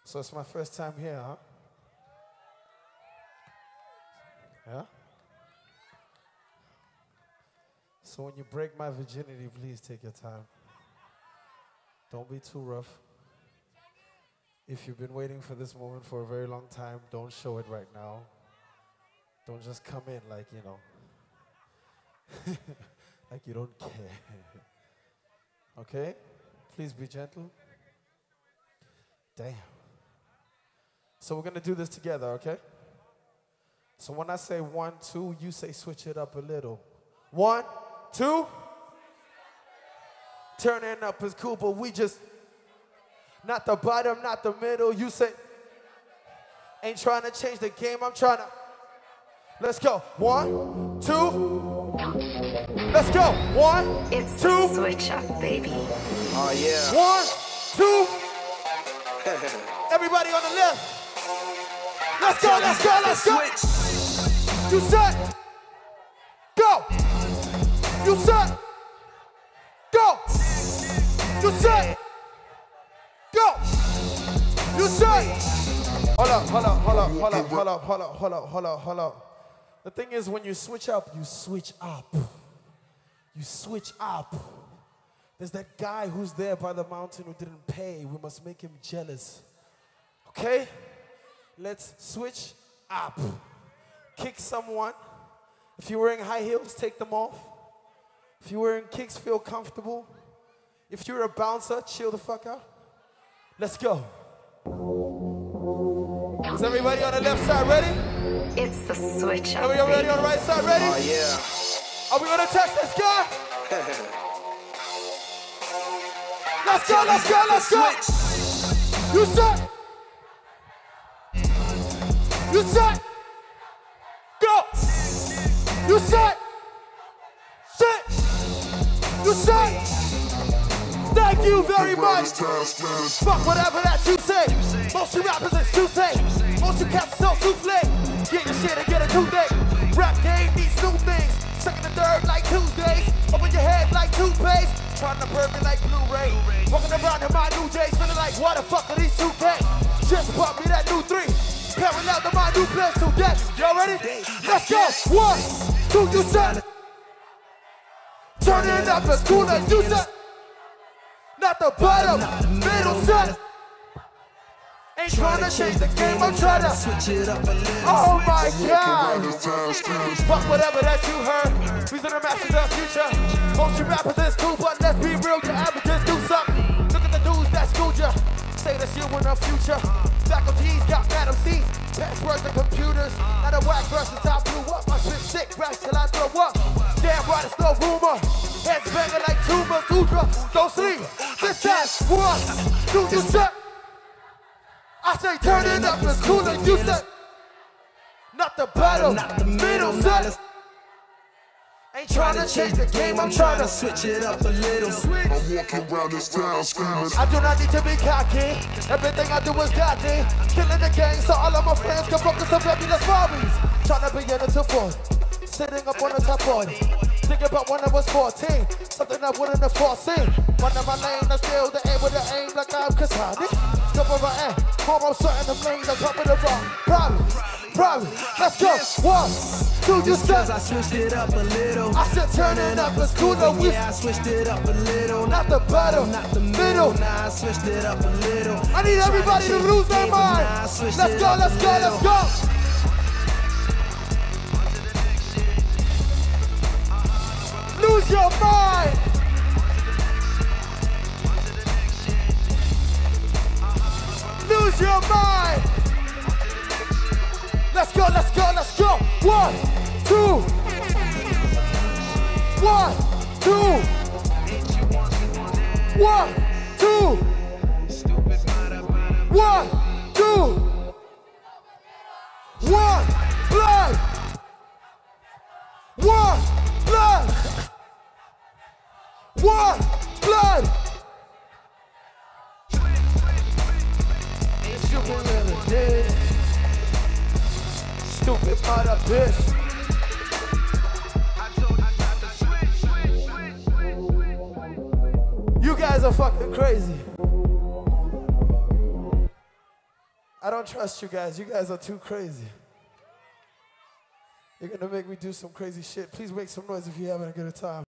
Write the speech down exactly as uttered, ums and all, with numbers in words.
So it's my first time here, huh? Yeah? So when you break my virginity, please take your time. Don't be too rough. If you've been waiting for this moment for a very long time, don't show it right now. Don't just come in like, you know, like you don't care. Okay? Please be gentle. Damn. So we're gonna do this together, okay? So when I say one, two, you say switch it up a little. One, two. Turning up is cool, but we just, not the bottom, not the middle. You say, ain't trying to change the game, I'm trying to. Let's go. One, two. Let's go. One, it's two. Switch up, baby. Oh, yeah. One, two. Everybody on the left. Let's go, let's go, let's go. You set. Go. You set. Go. You set. Go. You set. Hold up, hold up, hold up, hold up, hold up, hold up, hold up, hold up, hold up. The thing is, when you switch up, you switch up. You switch up. There's that guy who's there by the mountain who didn't pay. We must make him jealous. Okay? Let's switch up. Kick someone. If you're wearing high heels, take them off. If you're wearing kicks, feel comfortable. If you're a bouncer, chill the fuck out. Let's go. Is everybody on the left side ready? It's the switch up. Are we already baby. on the right side ready? Oh, yeah. Are we gonna touch this guy? Let's go, let's go, let's go. You set. You set. Go. You set. Sit. You set. Thank you very much. Fuck whatever that you say. Most you rappers is too say. Most you cats so souffle. Get your shit and get a toothache. Rap game needs new things. Second and third like Tuesdays. Open your head like toothpaste. Trying to burn me like Blu-ray. Walking around in my new J's. Feeling like, what the fuck are these two K? Just bought me that new three. Pairing out to my new place to get. Y'all ready? Let's go. One, two, you set. Turning up as cool as you set. Not the bottom, middle set. Ain't trying to change the game, I'm trying to switch it up a little. Oh my God. Fuck whatever that you heard. These are the masters of the future. Most you rappers is cool, but let's be real, your averages do something. Look at the dudes that schooled ya. Say that you in the future. Faculties got Madam C's. Passwords and computers. Not a whack verse since I blew up. I spit sick raps till I throw up. Damn right, it's no rumor. Heads banging like tumors. Udra, don't sleep. This time, one, two, you set. I say turn it up as cool as you said. Not the bottom, not the middle set. Ain't trying to change the game, I'm trying to switch it up a little. I'm walking around this town screaming. I do not need to be cocky. Everything I do is godly. Killing the gang so all of my friends can focus on fabulous hobbies. Trying to begin it to fall. Sitting up on the top forty. Think about when I was fourteen. Something I wouldn't have foreseen. One of my lane, I still the aim with the aim like I'm Kasani. Double my aim. Home, I'm starting the lane, I'm top of the rock. Probably, probably. Let's go. One, two, you said. I switched it up a little. I said turning up is cool, though. Yeah, I switched it up a little. Not the bottom, not the middle. Nah, I switched it up a little. I need everybody to lose their mind. Let's go, let's go, let's go. Lose your mind. Lose your mind. Let's go, let's go, let's go. One, two. One, two. One, two. One, two. One, blood. One, blood. One, blood. Ain't you been really dead? Stupid mother bitch. You guys are fucking crazy. I don't trust you guys. You guys are too crazy. You're gonna make me do some crazy shit. Please make some noise if you're having a good time.